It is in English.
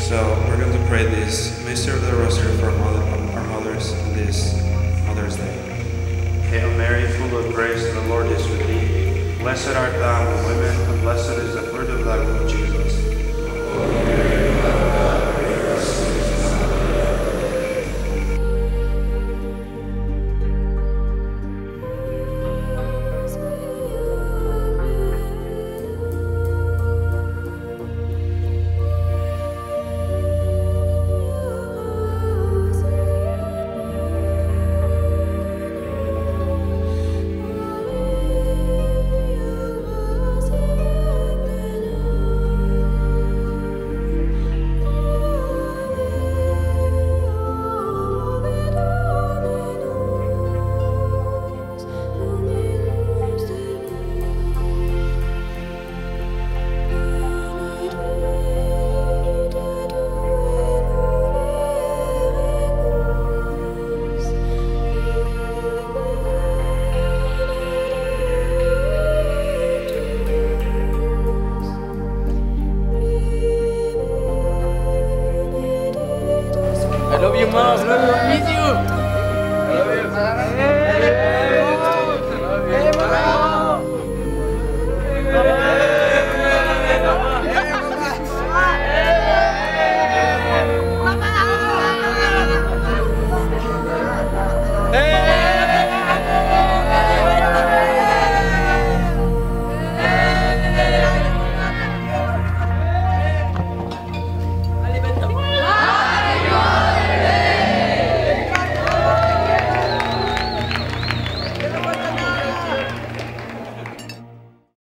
So we're going to pray this Mystery of the Rosary for our mothers this Mother's Day. Hail Mary, full of grace, the Lord is with thee. Blessed art thou among women, and blessed is the fruit of thy womb, Jesus.